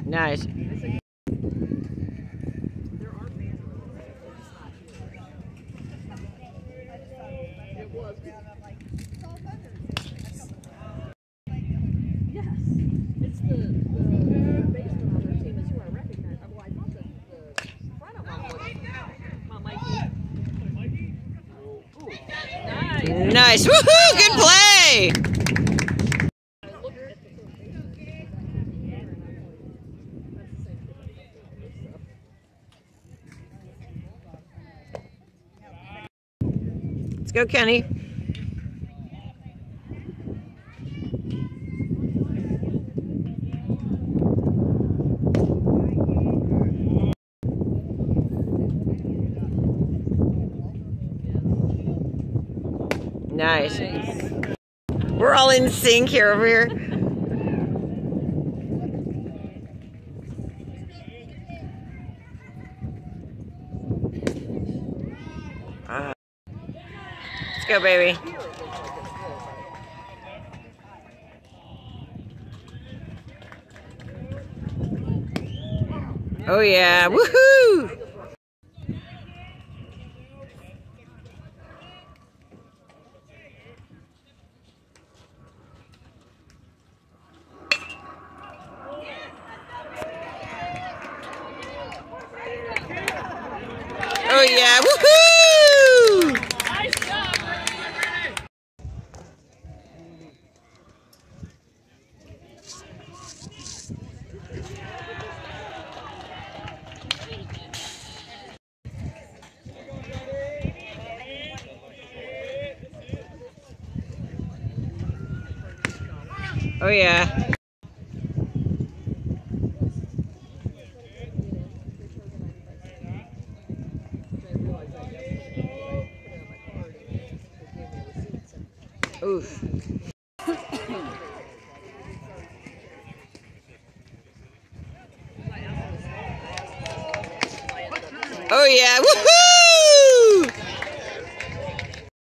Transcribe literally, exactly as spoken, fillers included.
Nice. Nice. Woohoo! Good play! Let's go, Kenny. Nice. We're all in sync here over here. Uh, let's go, baby. Oh yeah, woohoo! Oh yeah, woohoo! Nice job. Oh yeah. Oof. Oh yeah, woohoo!